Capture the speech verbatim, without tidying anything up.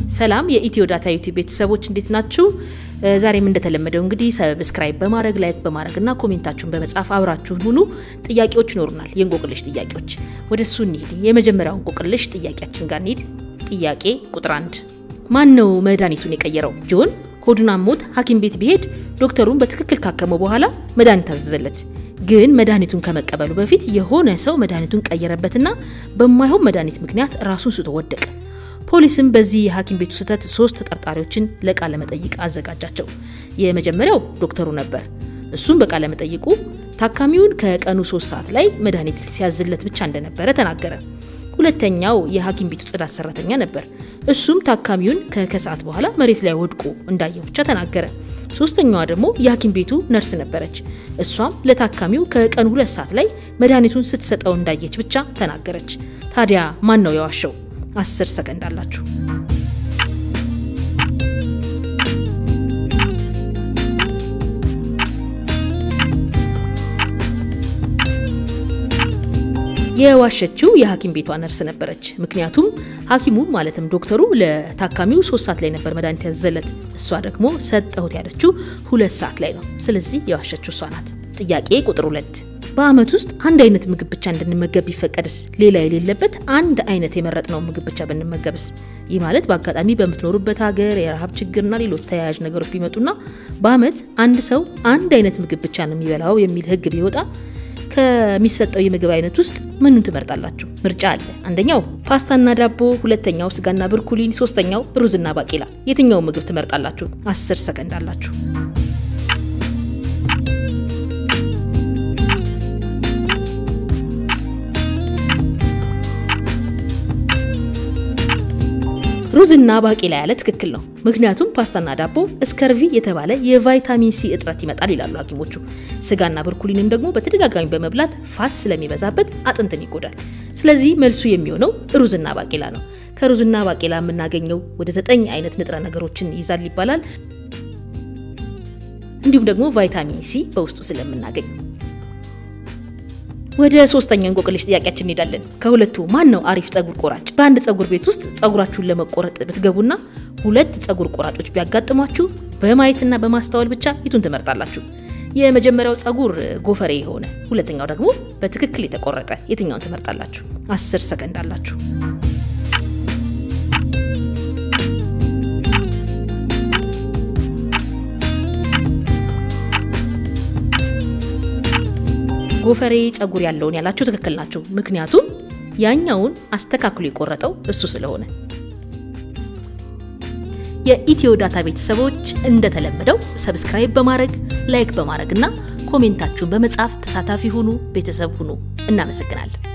ሰላም የኢትዮ ዳታ ዩቲዩብ ቤተሰቦች እንዴት ናችሁ? ዛሬም እንደተለመደው እንግዲህ ሰብስክራይብ በማድረግ ላይክ በማድረግና ኮሜንታችሁን በመጻፍ አብራችሁን ሁሉ ጥያቄዎች ይኖሩናል። የእንቆቅልሽ ጥያቄዎች ወደሱ እንሂድ። የመጀመሪያው እንቆቅልሽ ጥያቄያችን ጋር እንሂድ። ጥያቄ ቁጥር አንድ ማን ነው መድኃኒቱን የቀየረው? ጆን ሆዱን አሞት ሐኪም ቤት ቢሄድ ዶክተሩን በትክክል ካከመው በኋላ መድኃኒት አዘዘለት። ግን መድኃኒቱን ከመቀበሉ በፊት የሆነ ሰው መድኃኒቱን ቀየረበትና በማይሆን መድኃኒት ምክንያት ራሱን ስቶ ወደቀ። ፖሊስም በዚህ የሐኪም ቤቱ ስህተት ሶስት ተጠርጣሪዎችን ለቃለ መጠይቅ አዘጋጃቸው። የመጀመሪያው ዶክተሩ ነበር። እሱም በቃለ መጠይቁ ታካሚውን ከቀኑ ሶስት ሰዓት ላይ መድኃኒት ሲያዝለት ብቻ እንደነበረ ተናገረ። ሁለተኛው የሐኪም ቤቱ ጽዳት ሰራተኛ ነበር። እሱም ታካሚውን ከከሰዓት በኋላ መሬት ላይ ወድቆ እንዳየው ብቻ ተናገረ። ሶስተኛዋ ደግሞ የሐኪም ቤቱ ነርስ ነበረች። እሷም ለታካሚው ከቀኑ ሁለት ሰዓት ላይ መድኃኒቱን ስትሰጠው እንዳየች ብቻ ተናገረች። ታዲያ ማን ነው የዋሸው? አስር ሰከንድ አላችሁ። የዋሸችው የሐኪም ቤቷ ነርስ ነበረች። ምክንያቱም ሐኪሙ ማለትም ዶክተሩ ለታካሚው ሶስት ሰዓት ላይ ነበር መድኃኒት ያዘዘለት። እሷ ደግሞ ሰጠሁት ያለችው ሁለት ሰዓት ላይ ነው። ስለዚህ የዋሸችው እሷ ናት። ጥያቄ ቁጥር ሁለት በአመት ውስጥ አንድ አይነት ምግብ ብቻ እንድንመገብ ቢፈቀድስ? ሌላ የሌለበት አንድ አይነት የመረጥነው ምግብ ብቻ ብንመገብስ? ይህ ማለት በአጋጣሚ በመትኖሩበት ሀገር የረሃብ ችግርና ሌሎች ተያያዥ ነገሮች ቢመጡና በአመት አንድ ሰው አንድ አይነት ምግብ ብቻ ነው የሚበላው የሚል ህግ ቢወጣ ከሚሰጠው የምግብ አይነት ውስጥ ምኑን ትመርጣላችሁ? ምርጫ አለ። አንደኛው ፓስታና ዳቦ፣ ሁለተኛው ስጋና ብርኩሊን፣ ሶስተኛው ሩዝና ባቄላ። የትኛው ምግብ ትመርጣላችሁ? አስር ሰከንድ አላችሁ። ሩዝና ባቄላ ያለ ትክክል ነው። ምክንያቱም ፓስታና ዳቦ ስከርቪ የተባለ የቫይታሚን ሲ እጥረት ይመጣል ይላሉ ሐኪሞቹ። ስጋና ብርኩሊንን ደግሞ በተደጋጋሚ በመብላት ፋት ስለሚበዛበት አጥንትን ይጎዳል። ስለዚህ መልሱ የሚሆነው ሩዝና ባቄላ ነው። ከሩዝና ባቄላ የምናገኘው ወደ ዘጠኝ አይነት ንጥረ ነገሮችን ይዛል ይባላል። እንዲሁም ደግሞ ቫይታሚን ሲ በውስጡ ስለምናገኝ። ወደ ሶስተኛው እንቆቅልሽ ጥያቄያችን እንሄዳለን። ከሁለቱ ማን ነው አሪፍ ጸጉር ቆራጭ? በአንድ ጸጉር ቤት ውስጥ ጸጉራችሁን ለመቆረጥ ብትገቡና ሁለት ጸጉር ቆራጮች ቢያጋጥሟችሁ በማየትና በማስተዋል ብቻ የቱን ትመርጣላችሁ? የመጀመሪያው ጸጉር ጎፈሬ የሆነ፣ ሁለተኛው ደግሞ በትክክል የተቆረጠ። የትኛውን ትመርጣላችሁ? አስር ሰከንድ አላችሁ። ጎፈሬ ጸጉር ያለውን ያላችሁ ትክክል ናችሁ። ምክንያቱም ያኛውን አስተካክሎ የቆረጠው እሱ ስለሆነ። የኢትዮ ዳታ ቤተሰቦች እንደተለመደው ሰብስክራይብ በማድረግ ላይክ በማድረግና ኮሜንታችሁን በመጻፍ ተሳታፊ ሁኑ፣ ቤተሰብ ሁኑ። እናመሰግናለን።